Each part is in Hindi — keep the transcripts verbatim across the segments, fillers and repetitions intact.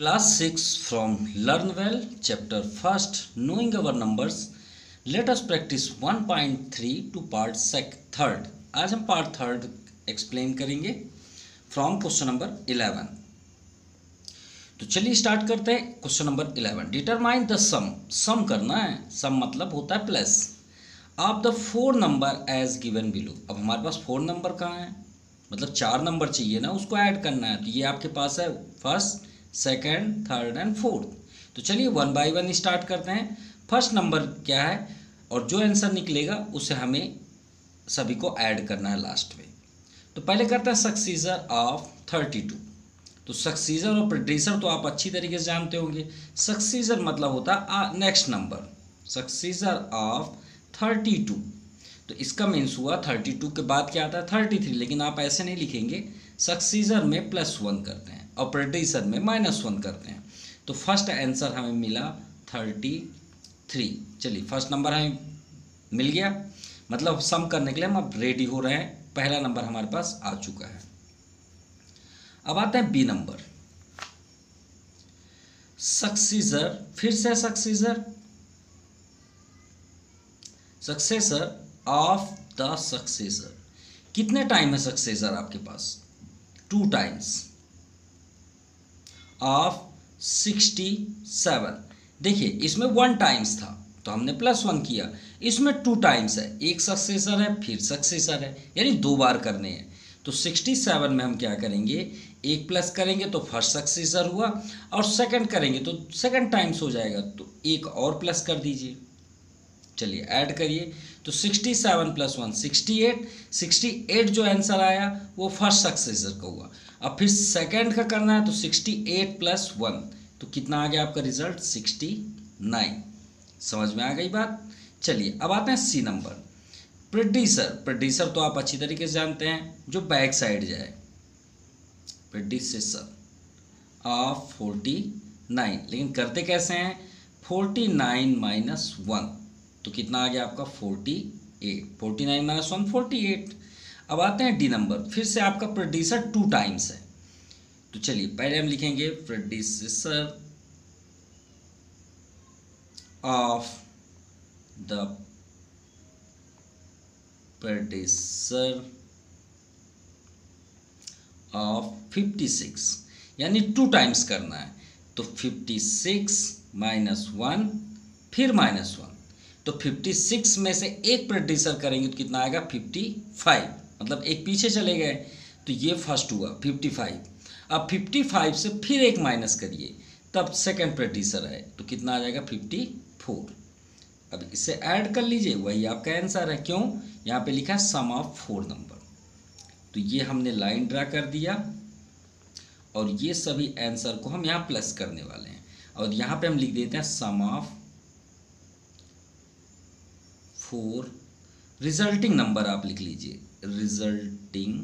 Class six from Learn Well, Chapter first, Knowing Our Numbers. Let us practice one point three to part sec third. आज हम part third explain करेंगे from question number eleven. तो चलिए स्टार्ट करते हैं question number eleven. Determine the sum. Sum करना है. सम मतलब होता है plus of the four number as given below. अब हमारे पास फोर नंबर कहाँ है, मतलब चार नंबर चाहिए ना, उसको ऐड करना है. तो ये आपके पास है first, second, third and fourth. तो चलिए वन बाय वन स्टार्ट करते हैं. फर्स्ट नंबर क्या है और जो आंसर निकलेगा उसे हमें सभी को ऐड करना है लास्ट में. तो पहले करते हैं सक्सीजर ऑफ थर्टी टू. तो सक्सीजर और प्रेडिसर तो आप अच्छी तरीके से जानते होंगे. सक्सीजर मतलब होता है next number. Successor of thirty two, तो इसका मीन्स हुआ थर्टी टू के बाद क्या आता है थर्टी थ्री. लेकिन आप ऐसे नहीं लिखेंगे, सक्सीजर में प्लस वन करते हैं और प्रेडिसर में माइनस वन करते हैं. तो फर्स्ट आंसर हमें मिला थर्टी थ्री. चलिए फर्स्ट नंबर हमें मिल गया, मतलब सम करने के लिए हम अब रेडी हो रहे हैं. पहला नंबर हमारे पास आ चुका है. अब आते हैं बी नंबर. सक्सीजर, फिर से successor, successor of the successor. कितने टाइम है सक्सेसर आपके पास? Two times of sixty seven. देखिए इसमें वन टाइम्स था तो हमने प्लस वन किया. इसमें टू टाइम्स है, एक सक्सेसर है फिर सक्सेसर है, यानी दो बार करने हैं. तो सिक्सटी सेवन में हम क्या करेंगे, एक प्लस करेंगे तो फर्स्ट सक्सेसर हुआ, और सेकंड करेंगे तो सेकंड टाइम्स हो जाएगा. तो एक और प्लस कर दीजिए. चलिए ऐड करिए. तो sixty seven plus one sixty eight. Sixty eight जो आंसर आया वो फर्स्ट सक्सेसर का हुआ. अब फिर सेकंड का करना है तो सिक्सटी एट प्लस वन, तो कितना आ गया आपका रिजल्ट सिक्सटी नाइन. समझ में आ गई बात. चलिए अब आते हैं सी नंबर. प्रेडिसर. प्रेडिसर तो आप अच्छी तरीके से जानते हैं, जो बैक साइड जाए. Predecessor of forty nine. लेकिन करते कैसे हैं, फोर्टी नाइन माइनस वन, तो कितना आ गया आपका forty eight. Forty nine minus one forty eight. अब आते हैं डी नंबर. फिर से आपका प्रेडिसर टू टाइम्स है. तो चलिए पहले हम लिखेंगे predecessor of the predecessor of fifty six, यानी टू टाइम्स करना है. तो फिफ्टी सिक्स माइनस वन फिर माइनस वन, तो फिफ्टी सिक्स में से एक प्रेडिसर करेंगे तो कितना आएगा फिफ्टी फाइव, मतलब एक पीछे चले गए. तो ये फर्स्ट हुआ फिफ्टी फाइव. अब फिफ्टी फाइव से फिर एक माइनस करिए तब सेकंड प्रेडिसर है, तो कितना आ जाएगा फिफ्टी फोर. अब इसे ऐड कर लीजिए, वही आपका आंसर है. क्यों, यहाँ पे लिखा है सम ऑफ फोर नंबर. तो ये हमने लाइन ड्रा कर दिया और ये सभी आंसर को हम यहाँ प्लस करने वाले हैं. और यहाँ पे हम लिख देते हैं sum of four resulting number. आप लिख लीजिए रिजल्टिंग,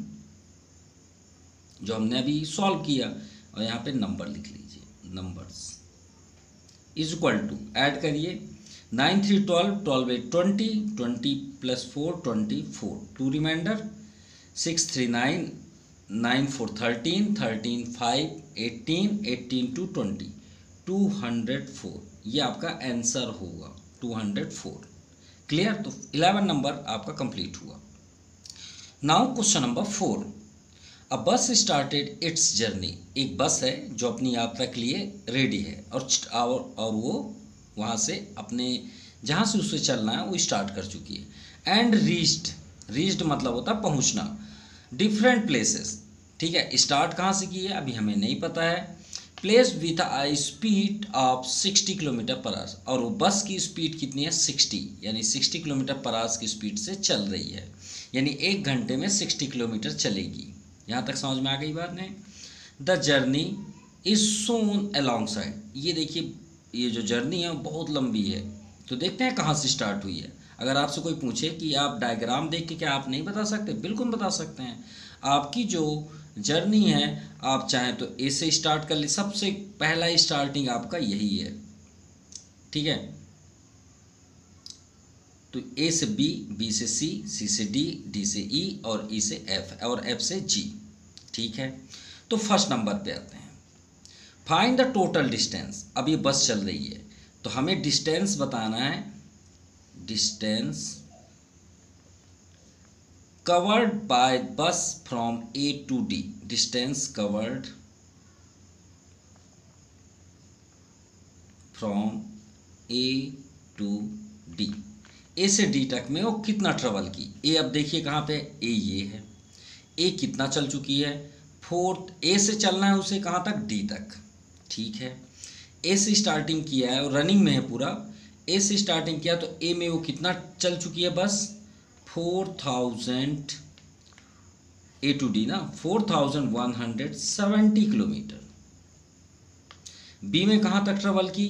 जो हमने अभी सॉल्व किया, और यहाँ पे नंबर लिख लीजिए, numbers is equal to, add करिए. Nine three twelve, twelve eight twenty, twenty plus four twenty four, two reminder. Six three nine, nine four thirteen, thirteen five eighteen, eighteen two twenty, two hundred four. ये आपका आंसर होगा टू हंड्रेड फोर. क्लियर. तो इलेवन नंबर आपका कंप्लीट हुआ. Now question number four. A bus started it's journey. एक बस है जो अपनी यात्रा के लिए रेडी है, और और वो वहाँ से अपने जहाँ से उसे चलना है वो स्टार्ट कर चुकी है. And reached. रीच्ड मतलब होता है पहुँचना. Different places. ठीक है, स्टार्ट कहाँ से की है अभी हमें नहीं पता है. Place with a speed of sixty kilometre per hour. और वो बस की स्पीड कितनी है, सिक्सटी, यानी सिक्सटी किलोमीटर पर आवर की स्पीड से चल रही है, यानी एक घंटे में सिक्सटी किलोमीटर चलेगी. यहाँ तक समझ में आ गई बात नहीं. The journey is shown along side. ये देखिए ये जो जर्नी है वो बहुत लंबी है. तो देखते हैं कहाँ से स्टार्ट हुई है. अगर आपसे कोई पूछे कि आप डायग्राम देख के क्या आप नहीं बता सकते, बिल्कुल बता सकते हैं. आपकी जो जर्नी है आप चाहें तो ए से स्टार्ट कर ले. सबसे पहला स्टार्टिंग आपका यही है. ठीक है, तो ए से बी, बी से सी, सी से डी, डी से ई, और ई से एफ, और एफ से जी. ठीक है, तो फर्स्ट नंबर पे आते हैं. Find the total distance. अब ये बस चल रही है तो हमें डिस्टेंस बताना है, distance covered by bus from A to D, distance covered from A to D, A से डी तक में वो कितना ट्रेवल की। ए अब देखिए कहाँ पे, ए ये है, ए कितना चल चुकी है, फोर्थ, ए से चलना है उसे कहाँ तक, डी तक, ठीक है। ए से स्टार्टिंग किया है और रनिंग में है पूरा, ए से स्टार्टिंग किया तो ए में वो कितना चल चुकी है bus, four thousand, A to D ना, four thousand one hundred seventy kilometre. B में कहाँ तक ट्रेवल की,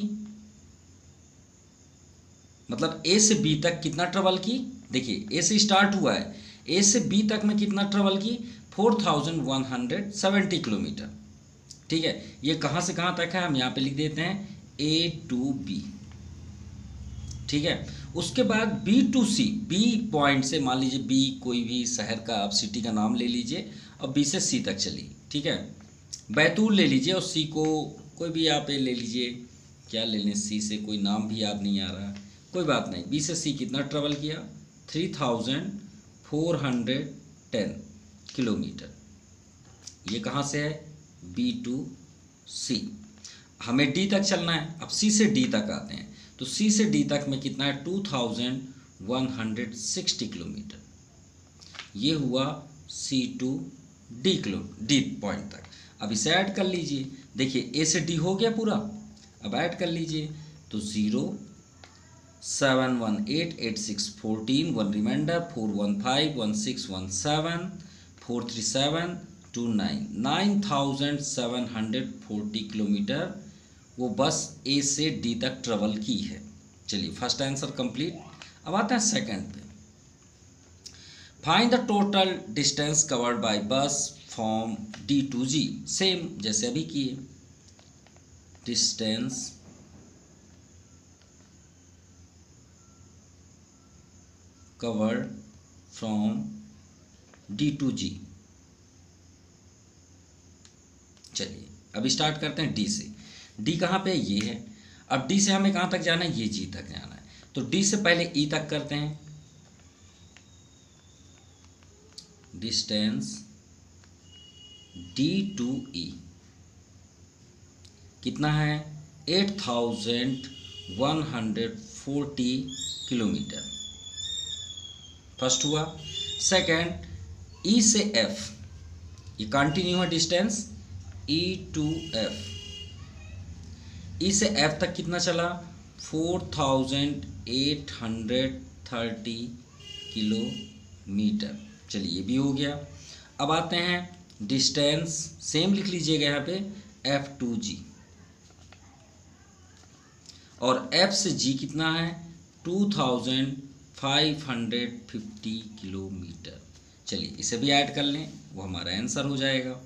मतलब ए से बी तक कितना ट्रेवल की, देखिए ए से स्टार्ट हुआ है, ए से बी तक में कितना ट्रेवल की, four thousand one hundred seventy kilometre, ठीक है। ये कहाँ से कहाँ तक है, हम यहाँ पे लिख देते हैं ए टू बी, ठीक है। उसके बाद B to C, B point से मान लीजिए बी कोई भी शहर का आप सिटी का नाम ले लीजिए और बी से सी तक चली, ठीक है। बैतूल ले लीजिए और सी को कोई भी आप ले लीजिए, क्या ले लें, सी से कोई नाम भी याद नहीं आ रहा, कोई बात नहीं। बी से सी कितना ट्रेवल किया, three thousand four hundred ten kilometre. ये कहाँ से है, बी टू सी। हमें डी तक चलना है, अब सी से डी तक आते हैं, तो सी से डी तक में कितना है, two thousand one hundred sixty kilometre. ये हुआ C to D kilo D point तक। अब इसे ऐड कर लीजिए, देखिए ए से डी हो गया पूरा, अब ऐड कर लीजिए तो zero seven one eight eight six fourteen, one reminder, four one five one six one seven, four three seven two nine, nine thousand seven hundred forty kilometre वो बस ए से डी तक ट्रेवल की है। चलिए फर्स्ट आंसर कंप्लीट। अब आता है सेकंड पे, find the total distance covered by bus from D to G, same जैसे अभी किए, distance covered from D to G. चलिए अब स्टार्ट करते हैं डी से। डी कहाँ पे, ये है। अब डी से हमें कहाँ तक जाना है, ये जी तक जाना है, तो डी से पहले ई तक करते हैं, डिस्टेंस डी टू ई कितना है, eight thousand one hundred forty kilometre, first हुआ। सेकंड ई से एफ, ये कंटिन्यू है distance, E to F, E से एफ तक कितना चला, four thousand eight hundred thirty kilometre. चलिए ये भी हो गया। अब आते हैं डिस्टेंस, सेम लिख लीजिएगा यहाँ पे, एफ टू जी, और एफ से जी कितना है, two thousand five hundred fifty kilometre. चलिए इसे भी ऐड कर लें, वो हमारा आंसर हो जाएगा,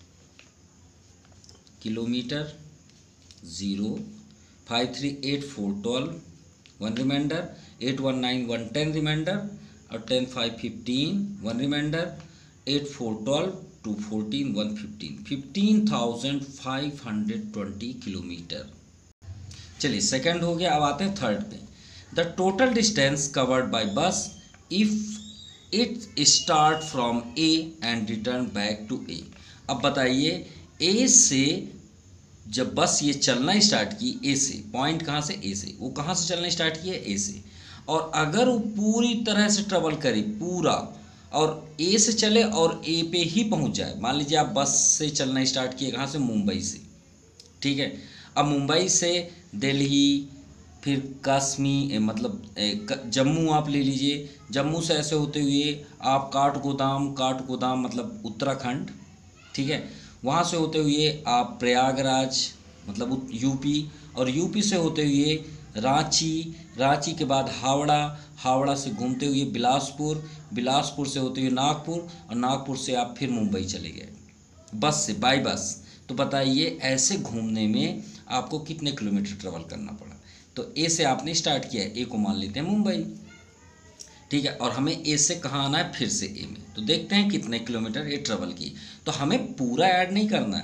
kilometre zero five three eight four twelve, one reminder, eight one nine one ten reminder, और ten five fifteen, one reminder, eight four twelve, two fourteen, one fifteen, fifteen thousand five hundred twenty kilometre. चलिए सेकंड हो गया। अब आते हैं थर्ड पे, the total distance covered by bus if it start from A and return back to A. अब बताइए ए से जब बस ये चलना स्टार्ट की, ए से, पॉइंट कहाँ से, ए से, वो कहाँ से चलना स्टार्ट किया, ए से, और अगर वो पूरी तरह से ट्रेवल करे पूरा और ए से चले और ए पे ही पहुँच जाए, मान लीजिए आप बस से चलना स्टार्ट किए कहाँ से, मुंबई से, ठीक है। अब मुंबई से दिल्ली, फिर कश्मीर, मतलब जम्मू आप ले लीजिए, जम्मू से ऐसे होते हुए आप काठगोदाम, काठगोदाम मतलब उत्तराखंड, ठीक है, वहाँ से होते हुए आप प्रयागराज मतलब यूपी, और यूपी से होते हुए रांची, रांची के बाद हावड़ा, हावड़ा से घूमते हुए बिलासपुर, बिलासपुर से होते हुए नागपुर, और नागपुर से आप फिर मुंबई चले गए बस से, बाई बस। तो बताइए ऐसे घूमने में आपको कितने किलोमीटर ट्रेवल करना पड़ा। तो ए से आपने स्टार्ट किया है, ए को मान लेते हैं मुंबई, ठीक है, और हमें ए से कहाँ आना है, फिर से ए में, तो देखते हैं कितने किलोमीटर ए ट्रेवल की। तो हमें पूरा ऐड नहीं करना है, अब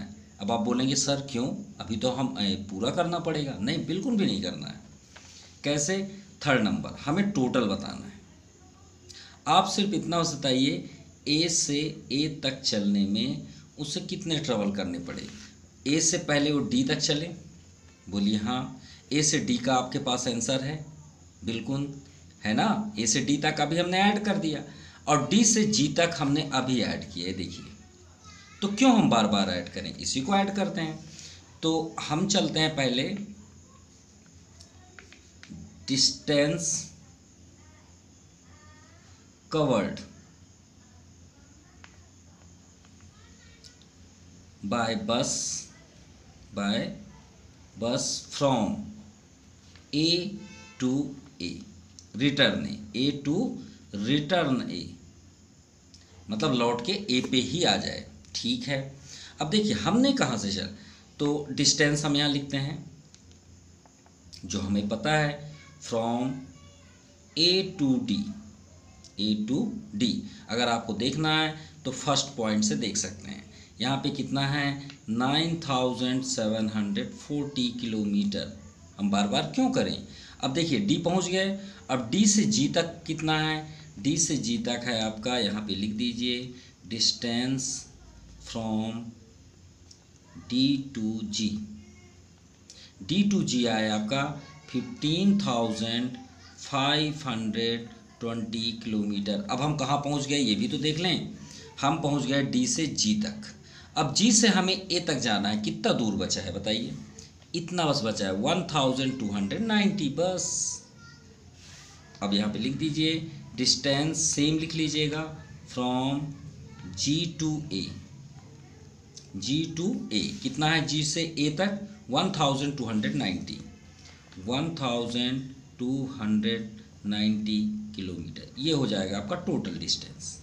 अब आप बोलेंगे सर क्यों, अभी तो हम ए, पूरा करना पड़ेगा। नहीं, बिल्कुल भी नहीं करना है। कैसे? थर्ड नंबर हमें टोटल बताना है। आप सिर्फ इतना बताइए ए से ए तक चलने में उसे कितने ट्रेवल करने पड़े। ए से पहले वो डी तक चले, बोलिए हाँ। ए से डी का आपके पास आंसर है, बिल्कुल है ना। ए से डी तक अभी हमने ऐड कर दिया और डी से जी तक हमने अभी ऐड किया है, देखिए। तो क्यों हम बार बार ऐड करें, इसी को ऐड करते हैं। तो हम चलते हैं पहले distance covered by bus by bus from A to A, return A, A to return A, मतलब लौट के ए पे ही आ जाए, ठीक है। अब देखिए हमने कहाँ से चल, तो डिस्टेंस हम यहाँ लिखते हैं जो हमें पता है, from A to D, A to D. अगर आपको देखना है तो फर्स्ट पॉइंट से देख सकते हैं। यहाँ पे कितना है, nine thousand seven hundred forty kilometre. हम बार बार क्यों करें। अब देखिए डी पहुँच गए, अब डी से जी तक कितना है, डी से जी तक है आपका, यहाँ पे लिख दीजिए distance from D to G. D to G आया आपका fifteen thousand five hundred twenty kilometre. अब हम कहाँ पहुँच गए ये भी तो देख लें। हम पहुँच गए डी से जी तक। अब जी से हमें ए तक जाना है, कितना दूर बचा है बताइए, इतना बस बचा है one thousand two hundred ninety बस। अब यहाँ पे लिख दीजिए डिस्टेंस, सेम लिख लीजिएगा, from G to A, G to A कितना है, जी से ए तक one thousand two hundred ninety, one thousand two hundred ninety kilometre. ये हो जाएगा आपका total distance.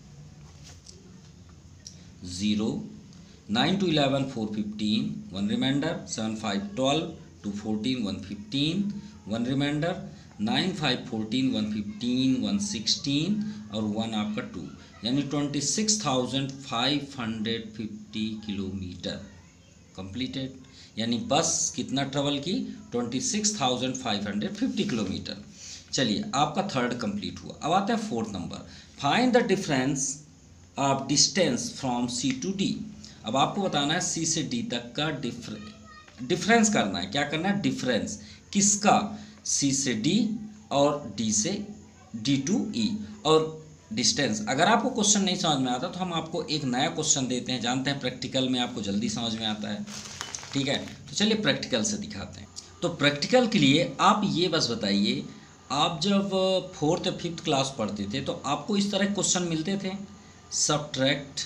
Zero, nine two eleven four fifteen, one reminder, seven five twelve, two fourteen one fifteen, one reminder, nine five fourteen one fifteen, one sixteen और वन आपका टू, यानी twenty six thousand five hundred fifty kilometre completed. यानी बस कितना ट्रेवल की, twenty six thousand five hundred fifty kilometre. चलिए आपका थर्ड कंप्लीट हुआ। अब आता है fourth number, find the difference of distance from C to D. अब आपको बताना है सी से डी तक का डिफरेंस डिफरेंस करना है। क्या करना है, डिफरेंस किसका, सी से डी और डी से डी टू ई और डिस्टेंस। अगर आपको क्वेश्चन नहीं समझ में आता तो हम आपको एक नया क्वेश्चन देते हैं, जानते हैं प्रैक्टिकल में आपको जल्दी समझ में आता है, ठीक है। तो चलिए प्रैक्टिकल से दिखाते हैं। तो प्रैक्टिकल के लिए आप ये बस बताइए, आप जब फोर्थ या फिफ्थ क्लास पढ़ते थे तो आपको इस तरह क्वेश्चन मिलते थे, subtract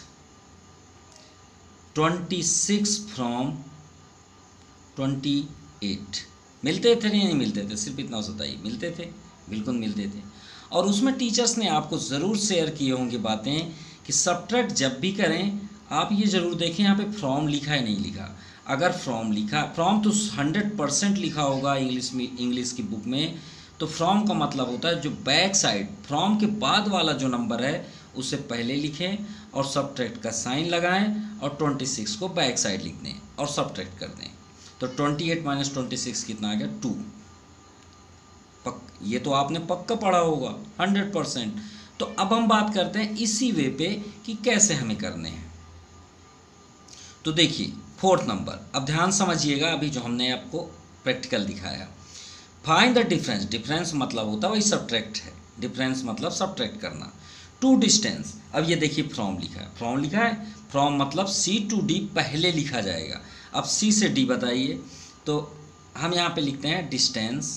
twenty six from twenty eight, मिलते थे नहीं मिलते थे, सिर्फ इतना बताइए, मिलते थे, बिल्कुल मिलते थे। और उसमें टीचर्स ने आपको ज़रूर शेयर किए होंगे बातें कि सब्ट्रैक्ट जब भी करें आप ये ज़रूर देखें यहाँ पे फ्रॉम लिखा है नहीं लिखा। अगर फ्रॉम लिखा, फ्रॉम तो हंड्रेड परसेंट लिखा होगा इंग्लिश में, इंग्लिश की बुक में, तो फ्रॉम का मतलब होता है जो बैक साइड, फ्रॉम के बाद वाला जो नंबर है उसे पहले लिखें और सब्ट्रैक्ट का साइन लगाएं और ट्वेंटी सिक्स को बैक साइड लिख दें और सब्ट्रैक्ट कर दें। तो twenty eight minus twenty six कितना आ गया, टू। पक ये तो आपने पक्का पढ़ा होगा हंड्रेड परसेंट। तो अब हम बात करते हैं इसी वे पे कि कैसे हमें करने हैं। तो देखिए फोर्थ नंबर, अब ध्यान समझिएगा अभी जो हमने आपको प्रैक्टिकल दिखाया। फाइंड द डिफरेंस, डिफरेंस मतलब होता है वही सब्ट्रैक्ट है, डिफरेंस मतलब सब्ट्रैक्ट करना। टू डिस्टेंस, अब ये देखिए फ्रॉम लिखा है, फ्रॉम लिखा है, फ्रॉम मतलब सी टू डी पहले लिखा जाएगा। अब सी से डी बताइए, तो हम यहाँ पे लिखते हैं distance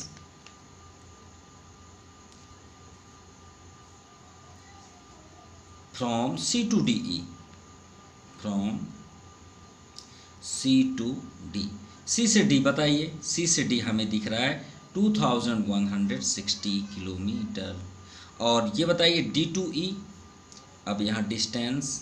from C to D E, from C to D. C से डी बताइए, सी से डी हमें दिख रहा है two thousand one hundred sixty kilometre. और ये बताइए डी टू ई, अब यहाँ distance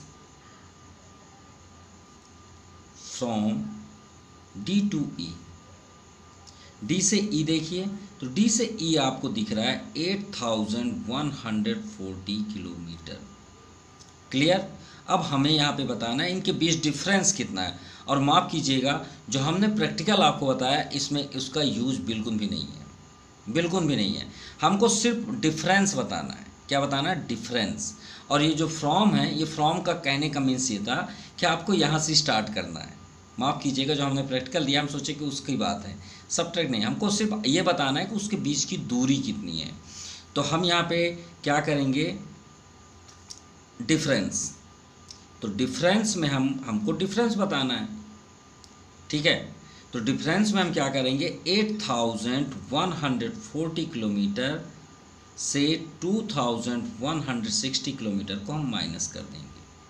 from D to E, D से ई देखिए, तो डी से ई आपको दिख रहा है eight thousand one hundred forty kilometre. Clear. अब हमें यहाँ पे बताना है इनके बीच डिफरेंस कितना है, और माफ़ कीजिएगा, जो हमने प्रैक्टिकल आपको बताया इसमें उसका यूज़ बिल्कुल भी नहीं है, बिल्कुल भी नहीं है। हमको सिर्फ डिफरेंस बताना है। क्या बताना है? डिफरेंस। और ये जो फ्रॉम है, ये फ्रॉम का कहने का मीन्स ये था कि आपको यहाँ से स्टार्ट करना है। माफ़ कीजिएगा, जो हमने प्रैक्टिकल दिया हम सोचे कि उसकी बात है, सब्ट्रैक्ट नहीं, हमको सिर्फ ये बताना है कि उसके बीच की दूरी कितनी है। तो हम यहाँ पे क्या करेंगे? डिफरेंस। तो डिफरेंस में हम हमको डिफरेंस बताना है, ठीक है। तो डिफरेंस में हम क्या करेंगे? Eight thousand one hundred forty kilometre से two thousand one hundred sixty kilometre को हम माइनस कर देंगे।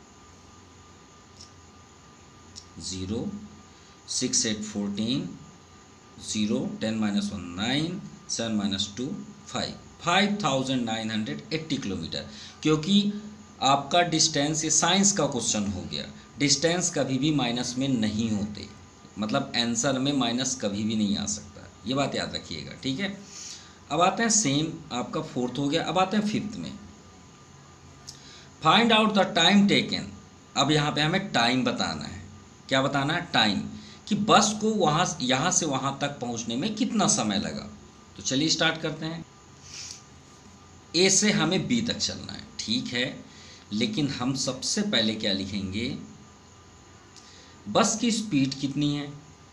Zero, six eight fourteen, zero, ten minus one nine, seven minus two five, five thousand nine hundred eighty kilometre. क्योंकि आपका डिस्टेंस, ये साइंस का क्वेश्चन हो गया, डिस्टेंस कभी भी माइनस में नहीं होते, मतलब आंसर में माइनस कभी भी नहीं आ सकता, ये बात याद रखिएगा, ठीक है। अब आते हैं, सेम आपका फोर्थ हो गया। अब आते हैं फिफ्थ में, find out the time taken. अब यहाँ पे हमें टाइम बताना है। क्या बताना है? टाइम, कि बस को वहाँ यहाँ से वहाँ तक पहुँचने में कितना समय लगा। तो चलिए स्टार्ट करते हैं। ए से हमें बी तक चलना है, ठीक है, लेकिन हम सबसे पहले क्या लिखेंगे? बस की स्पीड कितनी है?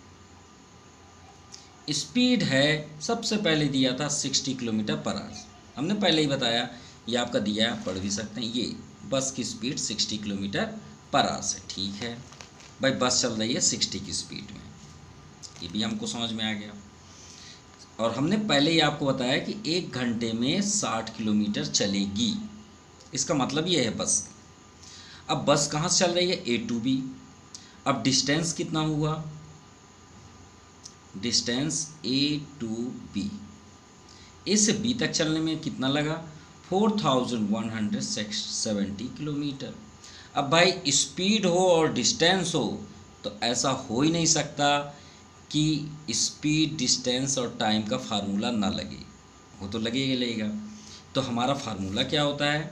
स्पीड है, सबसे पहले दिया था सिक्सटी किलोमीटर पर आवर। हमने पहले ही बताया, ये आपका दिया है, पढ़ भी सकते हैं। ये बस की speed sixty kilometre per hour से, ठीक है भाई, बस चल रही है सिक्सटी की स्पीड में, ये भी हमको समझ में आ गया। और हमने पहले ही आपको बताया कि एक घंटे में साठ किलोमीटर चलेगी, इसका मतलब ये है बस। अब बस कहाँ से चल रही है? A to B. अब डिस्टेंस कितना हुआ? Distance A to B, A से बी तक चलने में कितना लगा? Four thousand one hundred seventy kilometre. अब भाई स्पीड हो और डिस्टेंस हो तो ऐसा हो ही नहीं सकता कि स्पीड, डिस्टेंस और टाइम का फार्मूला ना लगे, वो तो लगेगा लगेगा। तो हमारा फार्मूला क्या होता है?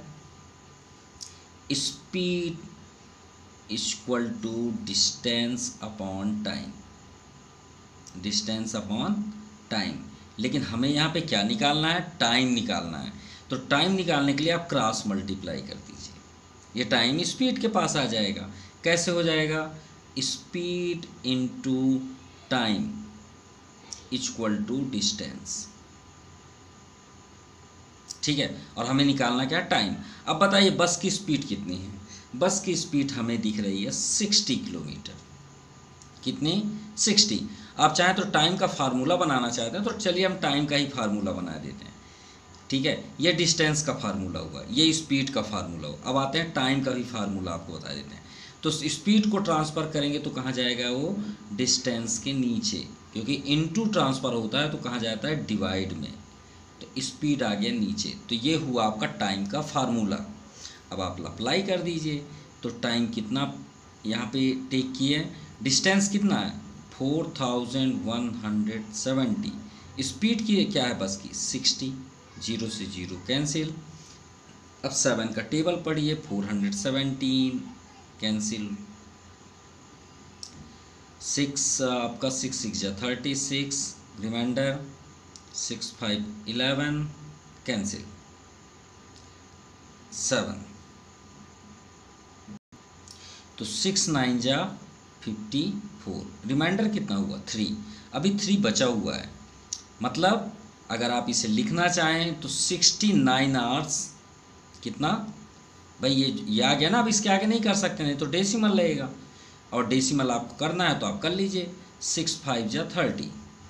Speed equal to distance upon time, distance upon time. लेकिन हमें यहाँ पे क्या निकालना है? टाइम निकालना है। तो टाइम निकालने के लिए आप क्रॉस मल्टीप्लाई कर दीजिए, ये टाइम स्पीड के पास आ जाएगा। कैसे हो जाएगा? Speed into time equal to distance, ठीक है। और हमें निकालना क्या? टाइम। अब बताइए बस की स्पीड कितनी है? बस की स्पीड हमें दिख रही है सिक्सटी किलोमीटर। कितनी? सिक्सटी। आप चाहें तो टाइम का फार्मूला बनाना चाहते हैं तो चलिए हम टाइम का ही फार्मूला बना देते हैं, ठीक है। ये डिस्टेंस का फार्मूला हुआ, ये स्पीड का फार्मूला हुआ। अब आते हैं टाइम का भी फार्मूला आपको बता देते हैं। तो स्पीड को ट्रांसफ़र करेंगे तो कहाँ जाएगा? वो डिस्टेंस के नीचे, क्योंकि इनटू ट्रांसफ़र होता है तो कहाँ जाता है? डिवाइड में। तो स्पीड आ गया नीचे। तो ये हुआ आपका टाइम का फार्मूला। अब आप अप्लाई कर दीजिए। तो टाइम कितना यहाँ पे टेक किए? डिस्टेंस कितना है? Four thousand one hundred seventy. Speed की क्या है बस की? सिक्सटी। जीरो से जीरो कैंसिल। अब सेवन का टेबल पढ़िए, four hundred seventeen cancel. Six आपका सिक्स सिक्स जा thirty six, reminder six five eleven cancel. Seven, तो सिक्स नाइन जा फिफ्टी फोर, रिमाइंडर कितना हुआ? थ्री। अभी थ्री बचा हुआ है, मतलब अगर आप इसे लिखना चाहें तो सिक्सटी नाइन आवर्स कितना भाई, ये ये आ गया ना। अब इसके आगे नहीं कर सकते, नहीं तो डेसिमल लगेगा, और डेसिमल आपको करना है तो आप कर लीजिए। सिक्स फाइव जा थर्टी।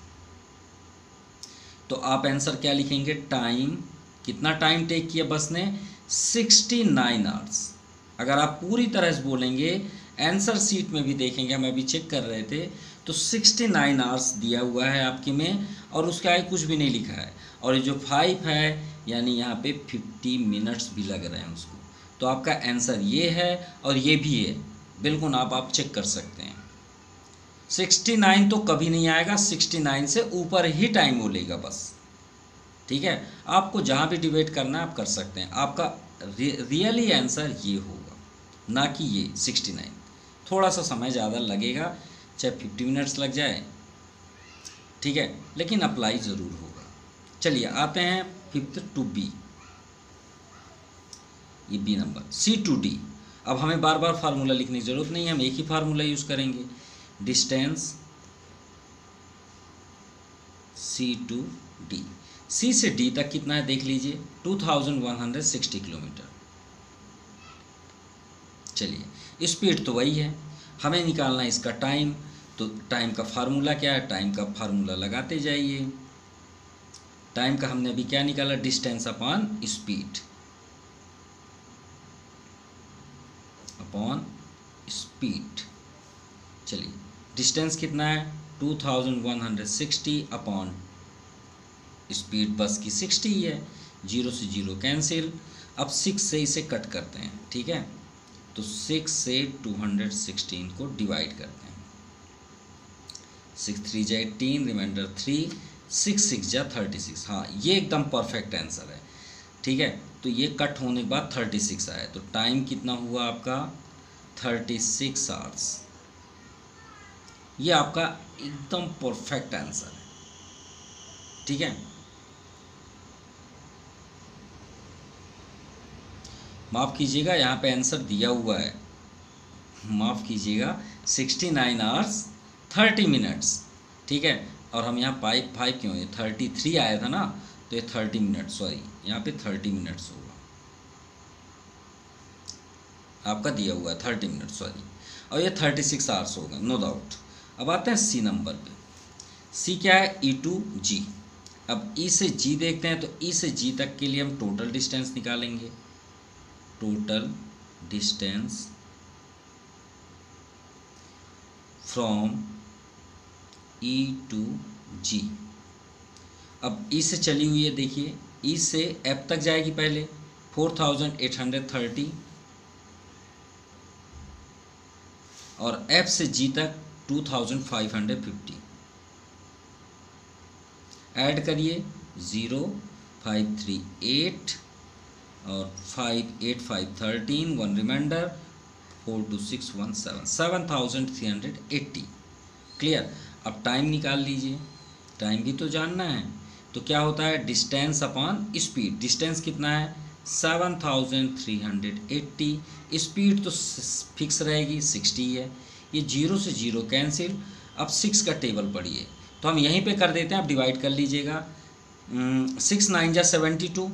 तो आप आंसर क्या लिखेंगे? टाइम, कितना टाइम टेक किया बस ने? Sixty nine hours. अगर आप पूरी तरह से बोलेंगे, आंसर शीट में भी देखेंगे, हम अभी चेक कर रहे थे, तो सिक्सटी नाइन आवर्स दिया हुआ है आपके में, और उसके आगे कुछ भी नहीं लिखा है। और ये जो फाइव है यानी यहाँ पे फिफ्टी मिनट्स भी लग रहे हैं उसको। तो आपका आंसर ये है और ये भी है, बिल्कुल आप आप चेक कर सकते हैं। सिक्सटी नाइन तो कभी नहीं आएगा, सिक्सटी नाइन से ऊपर ही टाइम वो लेगा बस, ठीक है। आपको जहाँ भी डिबेट करना है आप कर सकते हैं। आपका रियली आंसर ये होगा, ना कि ये सिक्सटी नाइन। थोड़ा सा समय ज़्यादा लगेगा, चाहे फिफ्टी मिनट्स लग जाए, ठीक है, लेकिन अप्लाई ज़रूर होगा। चलिए आते हैं फिफ्थ टू बी, ये B number, C to D. अब हमें बार बार फार्मूला लिखने की ज़रूरत नहीं है, हम एक ही फार्मूला यूज़ करेंगे। Distance C to D, C से डी तक कितना है देख लीजिए, two thousand one hundred sixty kilometre. चलिए स्पीड तो वही है, हमें निकालना है इसका टाइम, तो टाइम का फार्मूला क्या है, टाइम का फार्मूला लगाते जाइए। टाइम का हमने अभी क्या निकाला, distance upon speed, upon speed. चलिए डिस्टेंस कितना है, two thousand one hundred sixty upon speed bus की सिक्सटी ही है, जीरो से जीरो कैंसिल। अब सिक्स से इसे कट करते हैं, ठीक है, तो सिक्स से टू हंड्रेड सिक्सटीन को डिवाइड करते हैं, सिक्स थ्री जा eighteen, reminder three, six six जा थर्टी सिक्स। हाँ ये एकदम परफेक्ट आंसर है, ठीक है। तो ये कट होने के बाद थर्टी सिक्स आया, तो टाइम कितना हुआ आपका, थर्टी सिक्स आवर्स। ये आपका एकदम परफेक्ट आंसर है, ठीक है। माफ़ कीजिएगा यहाँ पे आंसर दिया हुआ है, माफ़ कीजिएगा, sixty nine hours thirty minutes, ठीक है। और हम यहाँ फाइव फाइव क्यों है, थर्टी थ्री आया था ना, तो ये थर्टी मिनट, सॉरी यहाँ पे थर्टी मिनट्स होगा, आपका दिया हुआ है थर्टी मिनट, सॉरी, और ये थर्टी सिक्स आवर्स होगा, नो डाउट। अब आते हैं सी नंबर पे, सी क्या है, ई टू जी। अब ई से जी देखते हैं, तो ई से जी तक के लिए हम टोटल डिस्टेंस निकालेंगे, total distance from E to G. अब ई से चली हुई है, देखिए ई से एफ तक जाएगी पहले, four thousand eight hundred thirty, और एफ से जी तक two thousand five hundred fifty. Add करिए, ज़ीरो फाइव थ्री एट और five eight five thirteen, one reminder, four two six one seven, seven thousand three hundred eighty. Clear. अब टाइम निकाल लीजिए, टाइम भी तो जानना है, तो क्या होता है, डिस्टेंस अपॉन स्पीड। डिस्टेंस कितना है, seven thousand three hundred eighty, speed तो फिक्स रहेगी, सिक्सटी है, ये जीरो से जीरो कैंसिल। अब सिक्स का टेबल पढ़िए, तो हम यहीं पे कर देते हैं, आप डिवाइड कर लीजिएगा, सिक्स नाइन जा seventy two,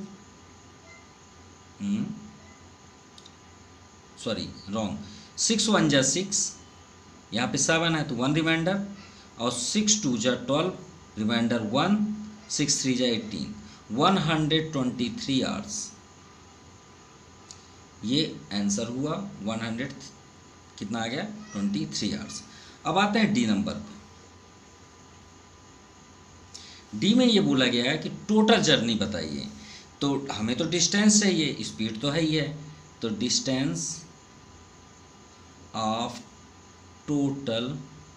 sorry wrong, six one जा सिक्स, यहाँ पे सेवन है तो वन रिमाइंडर, और सिक्स टू जा twelve, reminder one, six three जा eighteen, one hundred twenty three hours. ये आंसर हुआ, वन हंड्रेड कितना आ गया, ट्वेंटी थ्री आवर्स। अब आते हैं डी नंबर पे। डी में ये बोला गया है कि टोटल जर्नी बताइए, तो हमें तो डिस्टेंस चाहिए, स्पीड तो है ही है, तो distance of total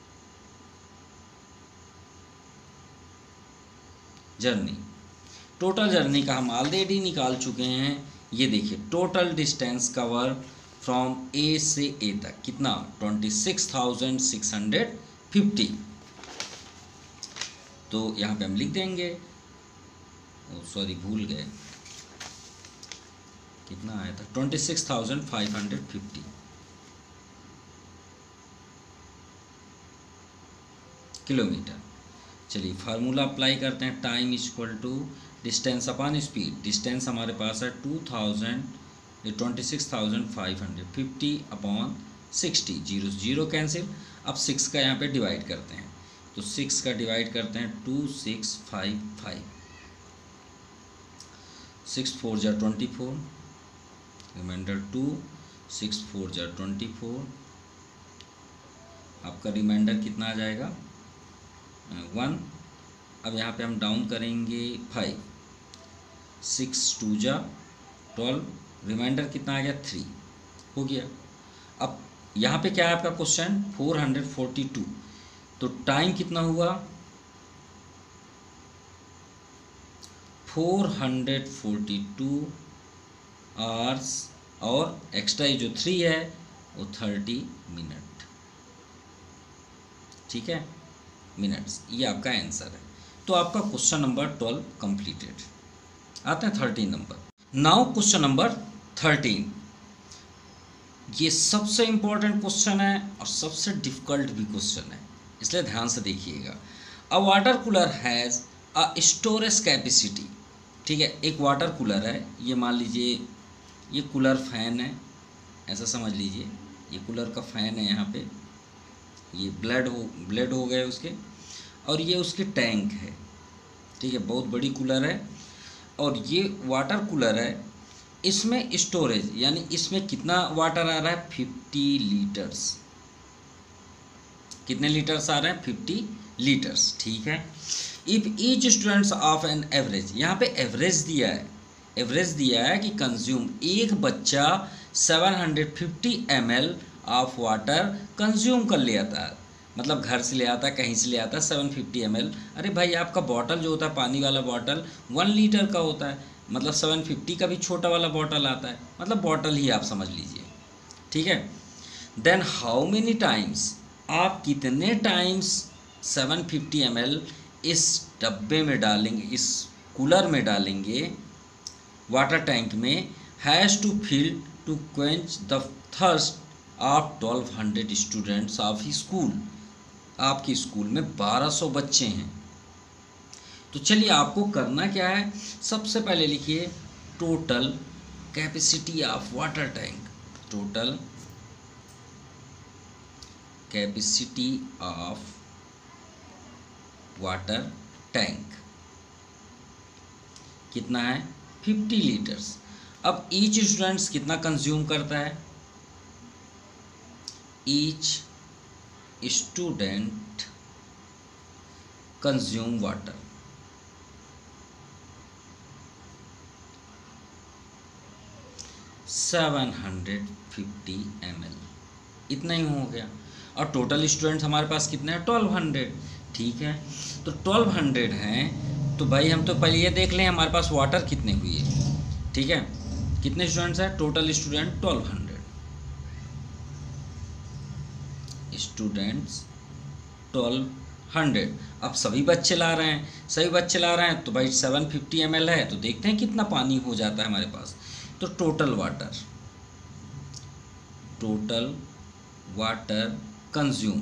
journey. Total journey का हम ऑलरेडी निकाल चुके हैं, ये देखिए, total distance cover from A से ए तक कितना, twenty six thousand six hundred fifty. तो यहाँ पे हम लिख देंगे, सॉरी भूल गए, कितना आया था, twenty six thousand five hundred fifty kilometre. चलिए फार्मूला अप्लाई करते हैं, time is equal to distance upon speed. Distance हमारे पास है two thousand twenty six thousand five hundred fifty upon sixty, zero zero cancel. अब सिक्स का यहाँ पे डिवाइड करते हैं, तो सिक्स का डिवाइड करते हैं, two six five five, six four जा twenty four, reminder two, six four जा ट्वेंटी फोर, आपका रिमाइंडर कितना आ जाएगा, वन। अब यहाँ पे हम डाउन करेंगे फाइव, सिक्स टू जा ट्वेल्व, रिमाइंडर कितना आ गया, थ्री, हो गया। अब यहाँ पे क्या है आपका question, four hundred forty two, तो टाइम कितना हुआ, four hundred forty two hours, और एक्स्ट्रा जो थ्री है वो थर्टी मिनट। ठीक है, मिनट्स। ये आपका आंसर है। तो आपका क्वेश्चन नंबर ट्वेल्व कंप्लीटेड। आते हैं thirteen number. Now question number thirteen. ये सबसे इंपॉर्टेंट क्वेश्चन है और सबसे डिफिकल्ट भी क्वेश्चन है, इसलिए ध्यान से देखिएगा। A water cooler has a storage capacity. ठीक है, एक वाटर कूलर है, ये मान लीजिए ये कूलर फैन है, ऐसा समझ लीजिए। ये कूलर का फैन है, यहाँ पे ये ब्लेड हो ब्लेड हो गए उसके, और ये उसकी टैंक है। ठीक है, बहुत बड़ी कूलर है और ये वाटर कूलर है। इसमें स्टोरेज यानी इसमें कितना वाटर आ रहा है, फिफ्टी लीटर्स। कितने लीटर्स आ रहे हैं, फिफ्टी लीटर्स। ठीक है, if each students of an average, यहाँ पे एवरेज दिया है, एवरेज दिया है कि कंज्यूम, एक बच्चा seven hundred fifty M L of water consume कर ले आता है, मतलब घर से ले आता है, कहीं से ले आता है सेवन फिफ्टी एम एल। अरे भाई, आपका बॉटल जो होता है पानी वाला बॉटल वन लीटर का होता है, मतलब सेवन फिफ्टी का भी छोटा वाला बॉटल आता है, मतलब बॉटल ही आप समझ लीजिए। ठीक है, देन हाउ मेनी टाइम्स, आप कितने times seven fifty M L इस डब्बे में डालेंगे, इस कूलर में डालेंगे, वाटर टैंक में, has to fill to quench the thirst of twelve hundred students of school. आपके स्कूल में बारह सौ बच्चे हैं। तो चलिए आपको करना क्या है, सबसे पहले लिखिए total capacity of water tank. Total capacity of water tank कितना है, फिफ्टी लीटर्स। अब ईच स्टूडेंट्स कितना कंज्यूम करता है, each student consume water, seven hundred fifty M L, इतना ही हो गया। और टोटल स्टूडेंट्स हमारे पास कितने हैं, ट्वेल्व हंड्रेड। ठीक है, तो ट्वेल्व हंड्रेड हैं, तो भाई हम तो पहले ये देख लें हमारे पास वाटर कितने हुए। ठीक है, कितने स्टूडेंट्स हैं, total student twelve hundred students twelve hundred. अब सभी बच्चे ला रहे हैं, सभी बच्चे ला रहे हैं, तो भाई सेवन फिफ्टी एम एल है, तो देखते हैं कितना पानी हो जाता है हमारे पास। तो total water, total water consume,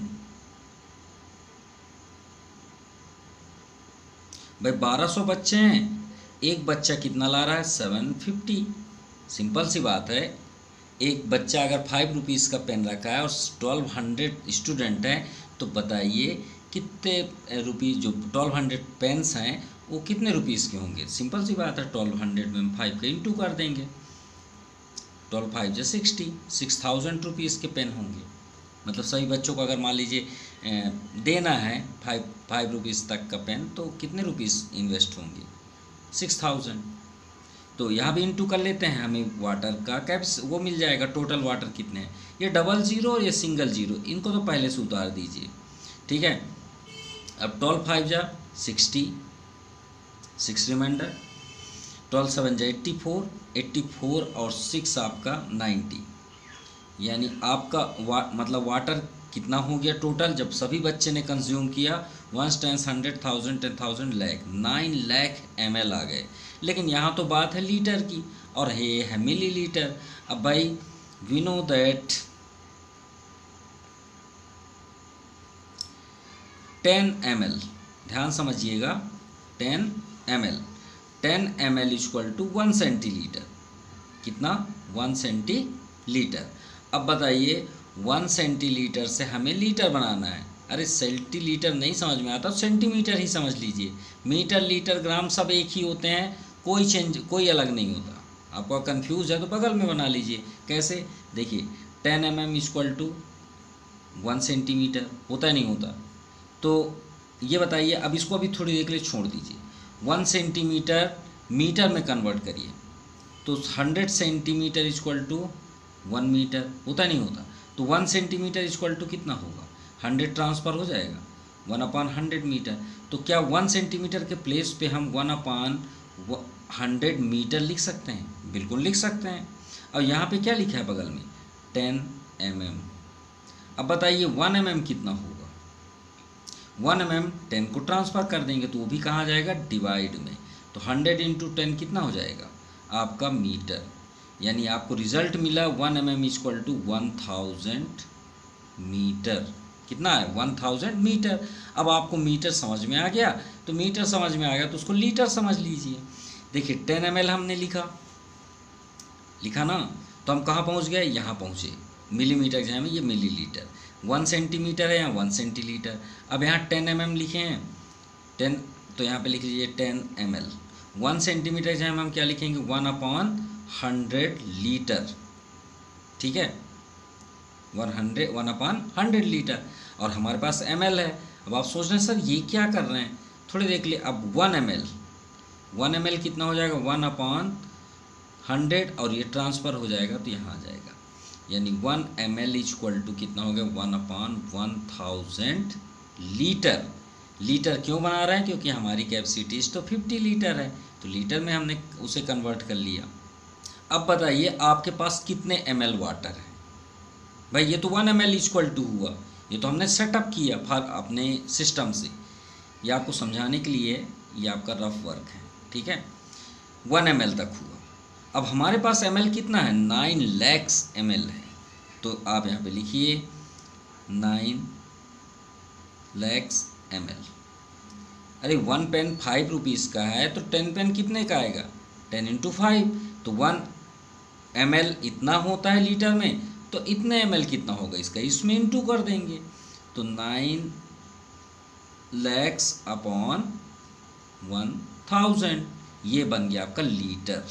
भाई बारह सौ बच्चे हैं, एक बच्चा कितना ला रहा है, सेवन फिफ्टी। सिंपल सी बात है, एक बच्चा अगर फाइव रुपीज़ का पेन रखा है और ट्वेल्व हंड्रेड स्टूडेंट हैं, तो बताइए कितने रुपीज़, जो ट्वेल्व हंड्रेड पेन्स हैं वो कितने रुपीज़ के होंगे। सिंपल सी बात है, ट्वेल्व हंड्रेड में हम फाइव का इंटू कर देंगे, ट्वेल्व फाइव जो सिक्सटी, सिक्स थाउजेंड रुपीज़ के पेन होंगे। मतलब सभी बच्चों को अगर मान लीजिए देना है फाइव फाइव रुपीज़ तक का पेन, तो कितने रुपीज़ इन्वेस्ट होंगे, सिक्स थाउजेंड। तो यहाँ भी इंटू कर लेते हैं, हमें वाटर का कैप्स वो मिल जाएगा, टोटल वाटर कितने हैं। ये डबल ज़ीरो और ये सिंगल ज़ीरो, इनको तो पहले से उतार दीजिए। ठीक है, अब ट्वेल्व फाइव जा sixty, six reminder, twelve seven जा एट्टी फोर, एट्टी फोर और सिक्स आपका नाइन्टी, यानी आपका वा, मतलब वाटर कितना हो गया टोटल, जब सभी बच्चे ने कंज्यूम किया, ones tens hundred thousand ten thousand lakh, nine lakh M L आ गए। लेकिन यहाँ तो बात है लीटर की और ये है मिली लीटर। अब भाई we know that ten M L, ध्यान समझिएगा, ten M L, ten M L equal to one centilitre, कितना, वन सेंटीलीटर। अब बताइए वन सेंटीलीटर से हमें लीटर बनाना है। अरे सेंटीलीटर नहीं समझ में आता, सेंटीमीटर ही समझ लीजिए। मीटर, लीटर, ग्राम सब एक ही होते हैं, कोई चेंज, कोई अलग नहीं होता। आपको कंफ्यूज है तो बगल में बना लीजिए। कैसे, देखिए ten M M equal to one centimetre, होता है नहीं होता। तो ये बताइए, अब इसको अभी थोड़ी देर के लिए छोड़ दीजिए, वन सेंटीमीटर मीटर में कन्वर्ट करिए, तो hundred centimetre equal to one metre, होता नहीं होता। तो वन सेंटीमीटर इक्वल टू कितना होगा, हंड्रेड ट्रांसफ़र हो जाएगा, वन अपान हंड्रेड मीटर। तो क्या वन सेंटीमीटर के प्लेस पे हम वन अपान हंड्रेड मीटर लिख सकते हैं, बिल्कुल लिख सकते हैं। और यहाँ पे क्या लिखा है बगल में, टेन एम एम। अब बताइए वन एम एम कितना होगा, वन एम एम टेन को ट्रांसफ़र कर देंगे तो वो भी कहाँ जाएगा, डिवाइड में। तो हंड्रेड इंटू टेन कितना हो जाएगा आपका मीटर, यानी आपको रिजल्ट मिला one M M equal to one thousand metre. कितना है, वन थाउजेंड मीटर। अब आपको मीटर समझ में आ गया, तो मीटर समझ में आ गया तो उसको लीटर समझ लीजिए। देखिए टेन एम एल हमने लिखा लिखा ना, तो हम कहाँ पहुँच गए, यहाँ पहुँचे। मिलीमीटर जहाँ में ये मिलीलीटर, वन सेंटीमीटर है यहाँ वन सेंटीलीटर। अब यहाँ टेन एम एम लिखे हैं, टेन तो यहाँ पे लिख लीजिए ten M L. One centimetre जहाँ में हम क्या लिखेंगे, वन अपॉन हंड्रेड लीटर, ठीक है, one hundred one upon hundred litre. और हमारे पास एम एल है। अब आप सोच रहे हैं सर ये क्या कर रहे हैं, थोड़ी देख लिए। अब one M L one M L कितना हो जाएगा, वन अपॉन हंड्रेड, और ये ट्रांसफ़र हो जाएगा तो यहाँ आ जाएगा, यानी one M L equal to कितना हो गया, one upon one thousand litre. Litre क्यों बना रहे हैं, क्योंकि हमारी कैपेसिटीज तो फिफ्टी लीटर है, तो लीटर में हमने उसे कन्वर्ट कर लिया। अब बताइए आपके पास कितने एम एल वाटर है। भाई ये तो one M L equal to हुआ, ये तो हमने सेटअप किया फॉर अपने सिस्टम से। ये आपको समझाने के लिए ये आपका रफ वर्क है, ठीक है। वन एम एल तक हुआ। अब हमारे पास एम एल कितना है, नाइन लैक्स एम एल है। तो आप यहाँ पे लिखिए नाइन लैक्स एम एल। अरे वन पेन फाइव रुपीज़ का है तो टेन पेन कितने का आएगा, टेन इंटू फाइव। तो वन एम एल इतना होता है लीटर में, तो इतने एम एल कितना होगा इसका, इसमें इंटू कर देंगे। तो nine lakhs upon one thousand, ये बन गया आपका लीटर।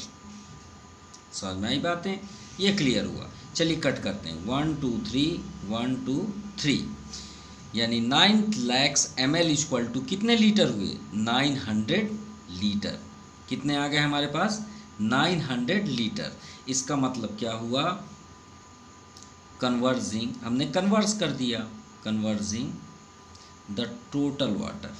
समझ में आई बातें, ये क्लियर हुआ। चलिए कट करते हैं, one two three one two three, यानी nine lakhs M L equal to कितने लीटर हुए, नाइन हंड्रेड लीटर। कितने आ गए हमारे पास, नाइन हंड्रेड लीटर। इसका मतलब क्या हुआ, कन्वर्जिंग, हमने कन्वर्स कर दिया, converging the total water,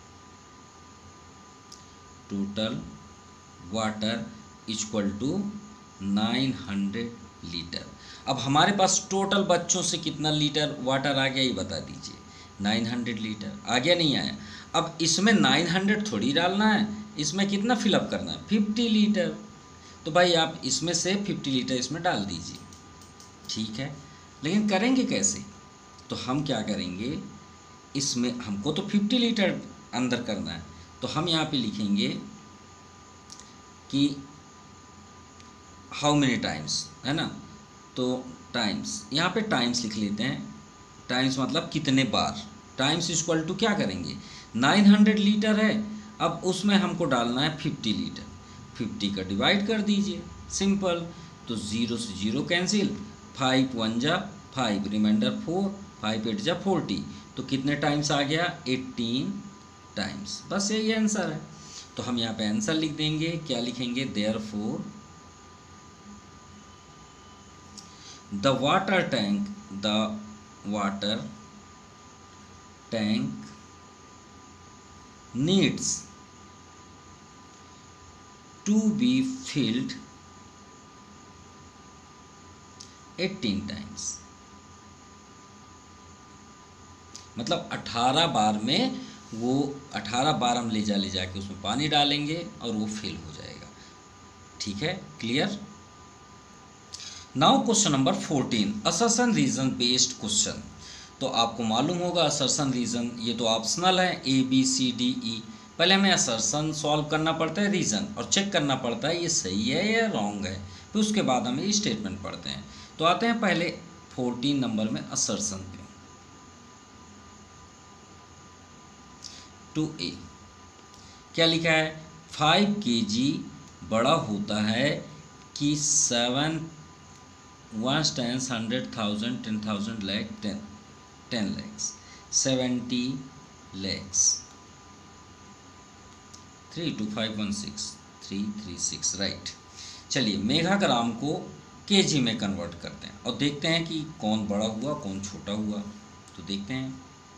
total water equal to nine hundred litre. अब हमारे पास टोटल बच्चों से कितना लीटर वाटर आ गया ये बता दीजिए, नाइन हंड्रेड लीटर आ गया, नहीं आया। अब इसमें नाइन हंड्रेड थोड़ी डालना है, इसमें कितना फिलअप करना है, फिफ्टी लीटर। तो भाई आप इसमें से फिफ्टी लीटर इसमें डाल दीजिए, ठीक है। लेकिन करेंगे कैसे, तो हम क्या करेंगे, इसमें हमको तो फिफ्टी लीटर अंदर करना है, तो हम यहाँ पे लिखेंगे कि हाउ मेनी टाइम्स, है ना। तो टाइम्स, यहाँ पे टाइम्स लिख लेते हैं, टाइम्स मतलब कितने बार। टाइम्स इक्वल टू क्या करेंगे, नाइन हंड्रेड लीटर है, अब उसमें हमको डालना है फिफ्टी लीटर, फिफ्टी का डिवाइड कर दीजिए, सिंपल। तो ज़ीरो से ज़ीरो कैंसिल, फाइव वन जा five, remainder four, five eight जा फोर्टी, तो कितने टाइम्स आ गया, एटीन टाइम्स। बस यही आंसर है। तो हम यहाँ पे आंसर लिख देंगे, क्या लिखेंगे, therefore the water tank, the water tank needs to be filled eighteen times. मतलब अठारह बार में, वो अठारह बार हम ले जा ले जाके उसमें पानी डालेंगे और वो फिल हो जाएगा, ठीक है, clear. Now question number fourteen, assertion reason based question. तो आपको मालूम होगा असर्शन रीजन, ये तो ऑप्शनल है, A B C D E. पहले हमें असर्शन सॉल्व करना पड़ता है रीजन, और चेक करना पड़ता है ये सही है या रॉन्ग है, फिर उसके बाद हम ये स्टेटमेंट पढ़ते हैं। तो आते हैं पहले फोर्टीन नंबर में असर्शन पे। टू ए क्या लिखा है, फाइव के जी बड़ा होता है कि seven one tens hundred thousand ten thousand lakh ten ten lakhs seventy lakhs three two five one six three three six right. चलिए मेगाग्राम को केजी में कन्वर्ट करते हैं और देखते हैं कि कौन बड़ा हुआ कौन छोटा हुआ। तो देखते हैं,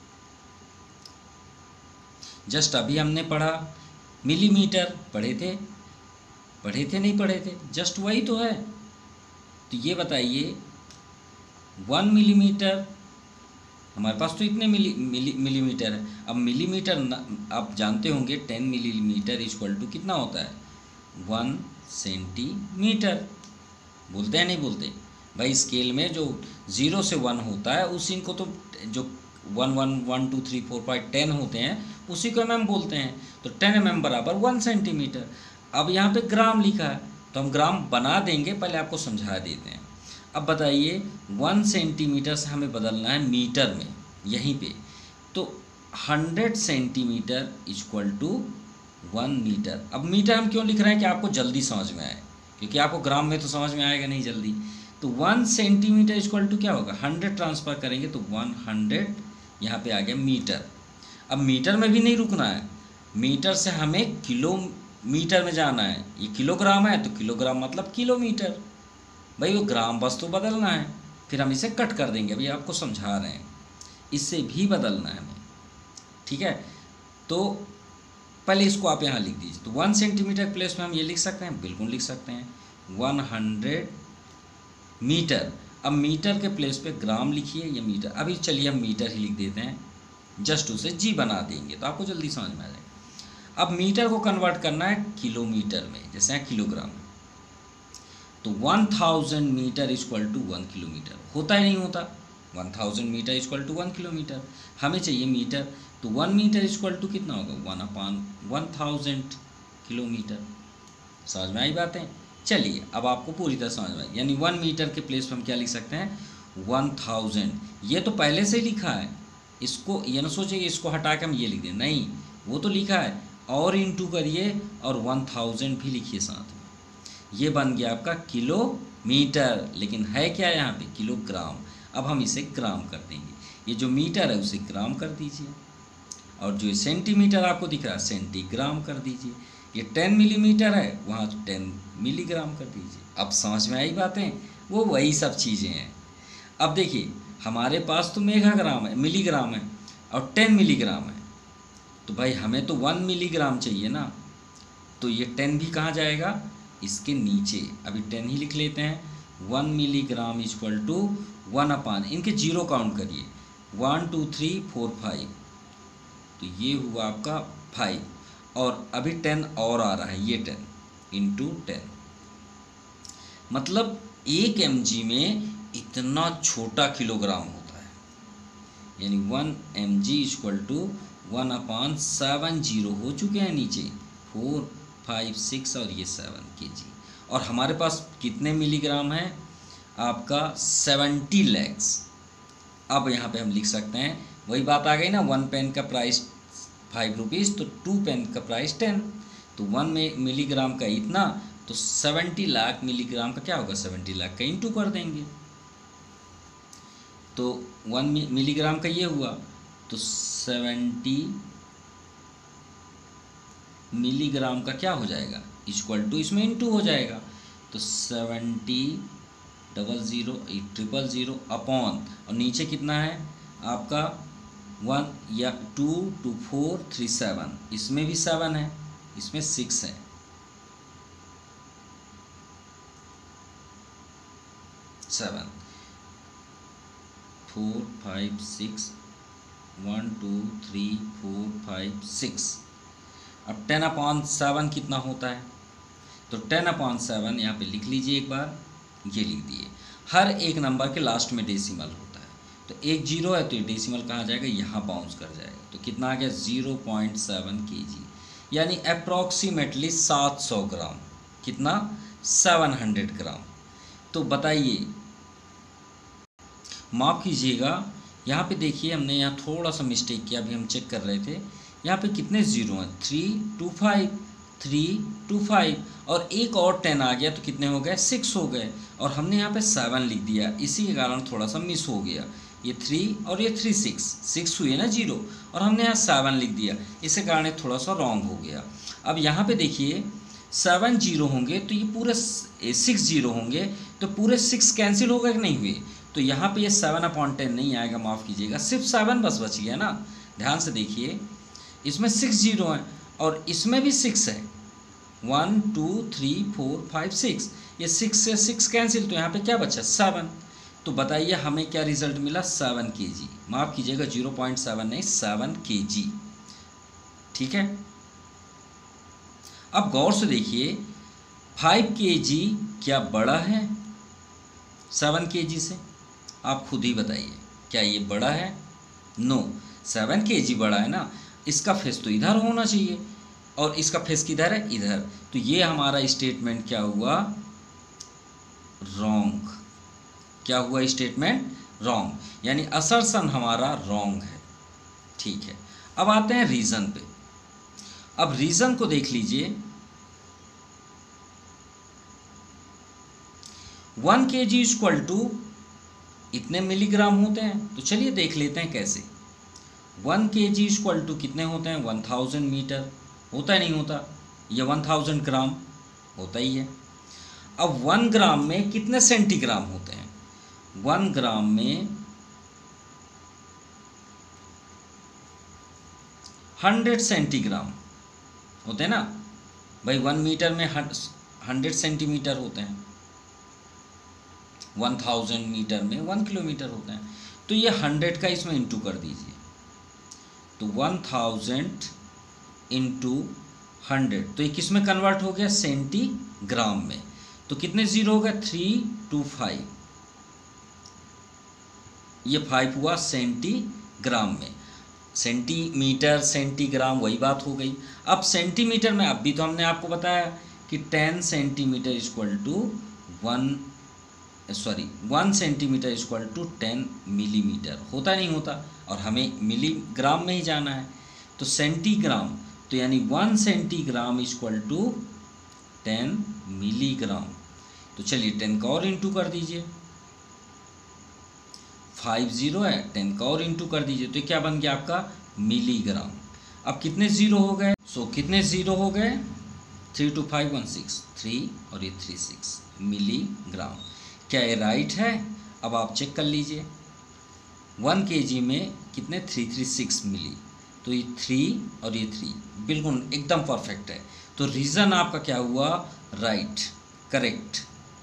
जस्ट अभी हमने पढ़ा मिलीमीटर, पढ़े थे पढ़े थे नहीं पढ़े थे, जस्ट वही तो है। तो ये बताइए वन मिलीमीटर हमारे पास तो इतने मिली मिली मिलीमीटर है। अब मिलीमीटर न, आप जानते होंगे टेन मिलीमीटर इक्वल टू कितना होता है, वन सेंटीमीटर। बोलते हैं नहीं बोलते भाई, स्केल में जो ज़ीरो से वन होता है उसी को तो जो one one one two three four five ten होते हैं उसी को एम एम बोलते हैं। तो टेन एम एम बराबर वन सेंटीमीटर। अब यहाँ पे ग्राम लिखा है तो हम ग्राम बना देंगे, पहले आपको समझा देते हैं। अब बताइए वन सेंटीमीटर से हमें बदलना है मीटर में यहीं पे, तो hundred centimetre equal to one metre. अब मीटर हम क्यों लिख रहे हैं कि आपको जल्दी समझ में आए, क्योंकि आपको ग्राम में तो समझ में आएगा नहीं जल्दी। तो वन सेंटीमीटर इक्वल टू क्या होगा, हंड्रेड ट्रांसफ़र करेंगे तो वन हंड्रेड यहाँ पे आ गया मीटर। अब मीटर में भी नहीं रुकना है, मीटर से हमें किलोमीटर में जाना है। ये किलोग्राम है तो किलोग्राम मतलब किलोमीटर, भाई वो ग्राम बस तो बदलना है। फिर हम इसे कट कर देंगे, अभी आपको समझा रहे हैं, इससे भी बदलना है हमें, ठीक है। तो पहले इसको आप यहाँ लिख दीजिए। तो वन सेंटीमीटर के प्लेस में हम ये लिख सकते हैं, बिल्कुल लिख सकते हैं, वन हंड्रेड मीटर। अब मीटर के प्लेस पे ग्राम लिखिए या मीटर, अभी चलिए हम मीटर ही लिख देते हैं, जस्ट उसे जी बना देंगे तो आपको जल्दी समझ में आ जाएगा। अब मीटर को कन्वर्ट करना है किलोमीटर में, जैसे यहाँ किलोग्राम, तो one thousand metre equal to one kilometre. होता ही नहीं होता, one thousand metre equal to one kilometre, हमें चाहिए मीटर। तो वन मीटर इक्वल टू कितना होगा, one upon one thousand kilometre. समझ में आई बातें? चलिए अब आपको पूरी तरह समझ में आई। यानी वन मीटर के प्लेस पर हम क्या लिख सकते हैं, वन थाउजेंड। ये तो पहले से ही लिखा है, इसको ये ना सोचिए इसको हटा के हम ये लिख दें, नहीं, वो तो लिखा है, और इंटू करिए और वन थाउजेंड भी लिखिए साथ में। ये बन गया आपका किलोमीटर, लेकिन है क्या यहाँ पे, किलोग्राम। अब हम इसे ग्राम कर देंगे, ये जो मीटर है उसे ग्राम कर दीजिए, और जो सेंटीमीटर आपको दिख रहा है सेंटीग्राम कर दीजिए। ये टेन मिलीमीटर है, वहाँ तो टेन मिलीग्राम कर दीजिए। अब समझ में आई बातें, वो वही सब चीज़ें हैं। अब देखिए हमारे पास तो मेगाग्राम है, मिलीग्राम है, और टेन मिलीग्राम है, तो भाई हमें तो वन मिलीग्राम चाहिए ना। तो ये टेन भी कहाँ जाएगा, इसके नीचे। अभी टेन ही लिख लेते हैं, one milligram equal to one upon, इनके जीरो काउंट करिए, one two three four five, तो ये हुआ आपका फाइव, और अभी टेन और आ रहा है, ये टेन इंटू टेन, मतलब एक एम जी में इतना छोटा किलोग्राम होता है। यानी one M G equal to one upon seven, zero हो चुके हैं नीचे, फोर फाइव सिक्स और ये सेवन के जी। और हमारे पास कितने मिलीग्राम है आपका, सेवेंटी लैक्स। अब यहाँ पे हम लिख सकते हैं, वही बात आ गई ना, वन पेन का प्राइस फाइव रुपीज़ तो टू पेन का प्राइस टेन। तो वन में मिलीग्राम का इतना, तो सेवेंटी लाख मिलीग्राम का क्या होगा, सेवेंटी लाख का इंटू कर देंगे, तो वन मिलीग्राम का ये हुआ, तो सेवेंटी मिलीग्राम का क्या हो जाएगा, इक्वल टू इसमें इंटू हो जाएगा, तो seventy double zero triple zero upon, और नीचे कितना है आपका वन या two two four three seven, इसमें भी सेवन है, इसमें सिक्स है, seven, four five six, one two three four five six. अब टेन अपॉन सेवन कितना होता है, तो टेन अपॉन सेवन यहाँ पे लिख लीजिए एक बार, ये लिख दिए। हर एक नंबर के लास्ट में डेसिमल होता है, तो एक जीरो है तो ये डेसिमल कहाँ जाएगा, यहाँ बाउंस कर जाएगा, तो कितना आ गया, ज़ीरो पॉइंट सेवन के जी, यानी अप्रॉक्सीमेटली सात सौ ग्राम, कितना, सेवन हंड्रेड ग्राम। तो बताइए, माफ़ कीजिएगा, यहाँ पे देखिए हमने यहाँ थोड़ा सा मिस्टेक किया, अभी हम चेक कर रहे थे, यहाँ पे कितने ज़ीरो हैं, three two five, three two five, और एक और टेन आ गया तो कितने हो गए, सिक्स हो गए, और हमने यहाँ पे सेवन लिख दिया, इसी के कारण थोड़ा सा मिस हो गया। ये थ्री और ये थ्री सिक्स, सिक्स हुए ना जीरो, और हमने यहाँ सेवन लिख दिया, इसी कारण थोड़ा सा रॉन्ग हो गया। अब यहाँ पे देखिए सेवन जीरो होंगे तो ये पूरे सिक्स जीरो होंगे, तो पूरे सिक्स कैंसिल हो गए कि नहीं हुए, तो यहाँ पे ये सेवन अपॉन टेन नहीं आएगा, माफ़ कीजिएगा, सिर्फ सेवन बस बच गया ना। ध्यान से देखिए, इसमें सिक्स जीरो हैं और इसमें भी सिक्स है, one two three four five six, ये सिक्स से सिक्स कैंसिल, तो यहाँ पे क्या बचा, सेवन। तो बताइए हमें क्या रिजल्ट मिला, सेवन के जी। माफ़ कीजिएगा जीरो पॉइंट सेवन नहीं, सेवन के जी। ठीक है, अब गौर से देखिए फाइव के जी क्या बड़ा है सेवन के जी से? आप खुद ही बताइए, क्या ये बड़ा है? नो, सेवन के जी बड़ा है ना। इसका फेस तो इधर होना चाहिए और इसका फेस किधर है? इधर। तो ये हमारा स्टेटमेंट क्या हुआ? रॉन्ग। क्या हुआ स्टेटमेंट? रॉन्ग, यानी असर्शन हमारा रॉन्ग है। ठीक है, अब आते हैं रीज़न पे। अब रीज़न को देख लीजिए, one K G equal to इतने मिलीग्राम होते हैं। तो चलिए देख लेते हैं कैसे। One K G equal to कितने होते हैं? वन थाउजेंड मीटर होता है, नहीं होता? या वन थाउजेंड ग्राम होता ही है। अब वन ग्राम में कितने सेंटीग्राम होते हैं? वन ग्राम में हंड्रेड सेंटीग्राम होते हैं ना भाई। वन मीटर में हंड्रेड सेंटीमीटर होते हैं, वन थाउजेंड मीटर में वन किलोमीटर होते हैं। तो ये हंड्रेड का इसमें इंटू कर दीजिए, तो वन थाउजेंड इंटू हंड्रेड, तो ये किस में कन्वर्ट हो गया? सेंटीग्राम में। तो कितने जीरो हो गए? थ्री टू फाइव, ये फाइव हुआ सेंटीग्राम में। सेंटीमीटर सेंटीग्राम वही बात हो गई। अब सेंटीमीटर में अभी तो हमने आपको बताया कि ten centimetre equal to one sorry one centimetre equal to ten millimetre होता नहीं होता, और हमें मिलीग्राम में ही जाना है। तो सेंटीग्राम, तो यानी one centigram equal to ten milligram. तो चलिए टेन का और इंटू कर दीजिए, फाइव जीरो है, टेन का और इंटू कर दीजिए, तो क्या बन गया आपका? मिलीग्राम। अब कितने ज़ीरो हो गए? सो कितने ज़ीरो हो गए? Three two five one six, three और ये थ्री सिक्स मिलीग्राम। क्या ये राइट है? अब आप चेक कर लीजिए, वन के जी में कितने? थ्री थ्री सिक्स मिली, तो ये थ्री और ये थ्री बिल्कुल एकदम परफेक्ट है। तो रीज़न आपका क्या हुआ? Right, correct.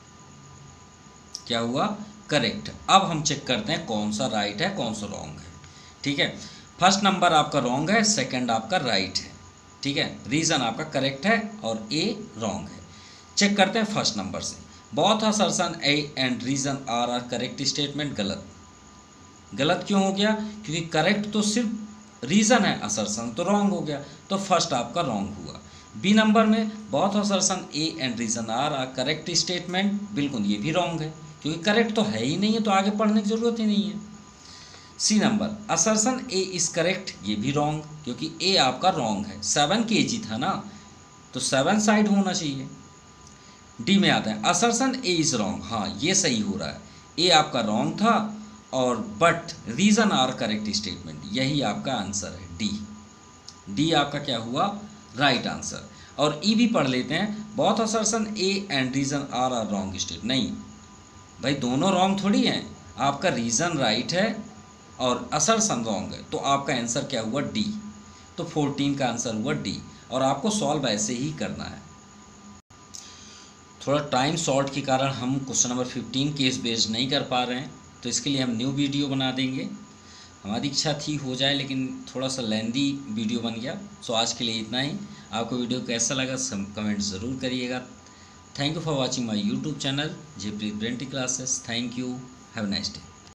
क्या हुआ? करेक्ट। अब हम चेक करते हैं कौन सा राइट है कौन सा रॉन्ग है। ठीक है, फर्स्ट नंबर आपका रॉन्ग है, सेकंड आपका राइट है। ठीक है, रीज़न आपका करेक्ट है और ए रॉन्ग है। चेक करते हैं फर्स्ट नंबर से। Both assertion A and reason R are correct statement. गलत। गलत क्यों हो गया? क्योंकि करेक्ट तो सिर्फ रीज़न है, असर्शन तो रॉन्ग हो गया, तो फर्स्ट आपका रॉन्ग हुआ। बी नंबर में both assertion A and reason R are correct statement, बिल्कुल ये भी रॉन्ग है, क्योंकि करेक्ट तो है ही नहीं है, तो आगे पढ़ने की ज़रूरत ही नहीं है। C number assertion A is correct, ये भी रॉन्ग, क्योंकि ए आपका रॉन्ग है। सेवन के जी था ना, तो सेवन साइड होना चाहिए। डी में आता है असर्शन ए इज़ रॉन्ग, हाँ ये सही हो रहा है, ए आपका रॉन्ग था और but reason R correct statement, यही आपका आंसर है डी। डी आपका क्या हुआ? Right answer. और ई भी पढ़ लेते हैं, both assertion A and reason R are wrong state. नहीं भाई, दोनों रॉन्ग थोड़ी हैं, आपका रीज़न राइट है और असर्शन रॉन्ग है, तो आपका आंसर क्या हुआ? डी। तो फोर्टीन का आंसर हुआ डी, और आपको सॉल्व ऐसे ही करना है। थोड़ा टाइम शॉर्ट के कारण हम question number fifteen case based नहीं कर पा रहे हैं, तो इसके लिए हम न्यू वीडियो बना देंगे। हमारी इच्छा थी हो जाए, लेकिन थोड़ा सा लेंदी वीडियो बन गया। सो आज के लिए इतना ही। आपको वीडियो कैसा लगा सब कमेंट ज़रूर करिएगा। Thank you for watching my YouTube channel, Jaypreet Brain T Classes. Thank you. Have a nice day.